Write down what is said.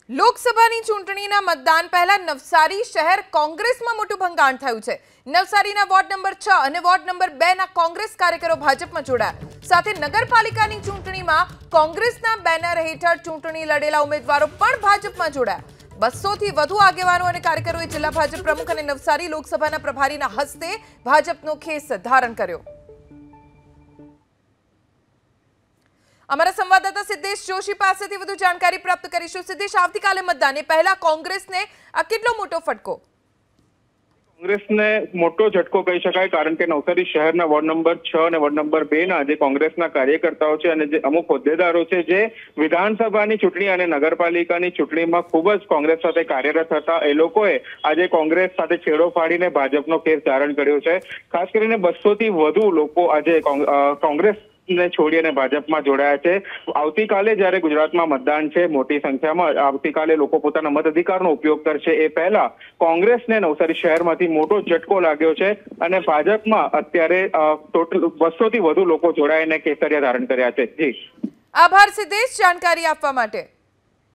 લોકસભાની ચૂંટણીના મતદાન પહેલા નવસારી શહેર કોંગ્રેસમાં મોટું ભંગાણ થયું છે। નવસારીના વોર્ડ નંબર 6 અને વોર્ડ નંબર 2 ના કોંગ્રેસ કાર્યકરો ભાજપમાં જોડાયા। સાથે નગરપાલિકાની ચૂંટણીમાં કોંગ્રેસના બેનર હેઠળ ચૂંટણી લડેલા ઉમેદવારો પણ ભાજપમાં જોડાયા। 200 થી વધુ આગેવાનો અને કાર્યકરોએ જિલ્લા ભાજપ પ્રમુખ અને નવસારી લોકસભાના પ્રભારીના હસ્તે ભાજપનો ખેસ ધારણ કર્યો। અમારા સંવાદદાતા સિદ્ધેશ જોશી પાસેથી વધુ જાણકારી પ્રાપ્ત કરીશું। સિદ્ધેશ, આવતીકાલે મતદાન એ પહેલા કોંગ્રેસને આ કેટલો મોટો ફટકો? કોંગ્રેસને મોટો ઝટકો કહી શકાય, કારણ કે નવસારી શહેરના વોર્ડ નંબર 6 અને વોર્ડ નંબર 2 ના જે કોંગ્રેસના કાર્યકર્તાઓ છે અને જે અમુક હોદ્દેદારો છે, જે વિધાનસભાની ચૂંટણી અને નગરપાલિકાની ચૂંટણીમાં ખૂબ જ કોંગ્રેસ સાથે કાર્યરત હતા, એ લોકોએ આજે કોંગ્રેસ સાથે છેડો ફાડીને ભાજપનો ખેસ ધારણ કર્યો છે। ખાસ કરીને 200 થી વધુ લોકો આજે કોંગ્રેસ ને છોડી અને ભાજપમાં જોડાયા છે। આવતીકાલે જ્યારે ગુજરાતમાં મતદાન છે, મોટી સંખ્યામાં આવતીકાલે લોકો પોતાના મતાધિકારનો ઉપયોગ કરશે, એ પહેલા કોંગ્રેસને નવસારી શહેરમાંથી મોટો ઝટકો લાગ્યો છે અને ભાજપમાં અત્યારે ટોટલ 200 થી વધુ લોકો જોડાઈને કેસરિયા ધારણ કર્યા છે। જી, આભાર સિદ્ધેશ, જાણકારી આપવા માટે।